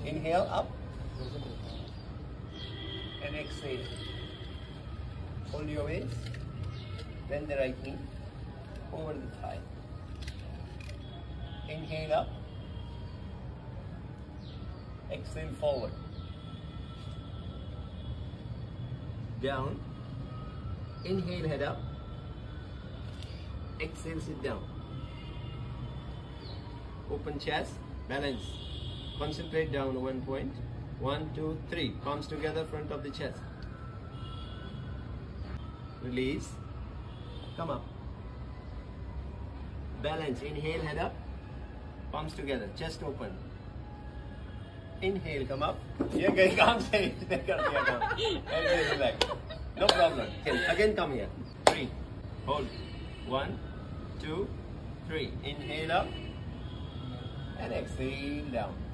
Inhale up and exhale. Hold your waist. Bend the right knee over the thigh. Inhale up. Exhale forward. Down. Inhale, head up. Exhale, sit down. Open chest. Balance. Concentrate down 1 point. 1, 2, 3. Palms together, front of the chest. Release. Come up. Balance. Inhale, head up. Palms together. Chest open. Inhale, come up. Yeah, okay, calm, say it. And relax. No problem. Again, come here. 3. Hold. 1, 2, 3. Inhale up. And exhale down.